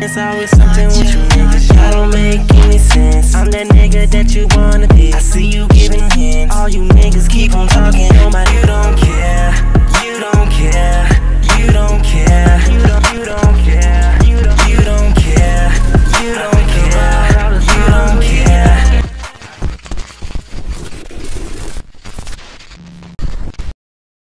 It's always something with you niggas, y'all don't make any sense. I'm that nigga that you wanna be. I see you giving hints. All you niggas keep on